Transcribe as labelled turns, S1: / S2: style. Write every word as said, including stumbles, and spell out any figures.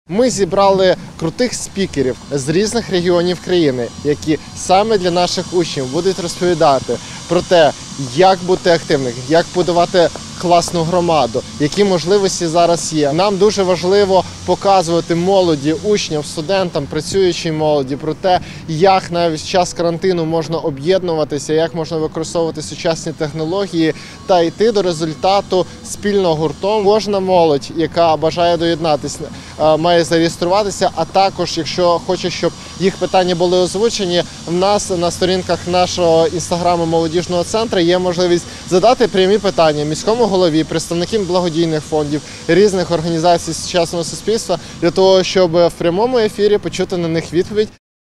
S1: Ми зібрали крутих спікерів з різних регіонів країни, які саме для наших учнів будуть розповідати про те, як бути активним, як будувати класну громаду, які можливості зараз є. Нам дуже важливо показувати молоді, учням, студентам, працюючій молоді про те, як навіть в час карантину можна об'єднуватися, як можна використовувати сучасні технології та йти до результату спільно гуртом. Кожна молодь, яка бажає доєднатися, має зареєструватися, а також, якщо хоче, щоб їх питання були озвучені, в нас на сторінках нашого інстаграму молодіжного центру є можливість задати прямі питання міському голові, представникам благодійних фондів, різних організацій сучасного суспільства, для того, щоб в прямому ефірі почути на них відповідь.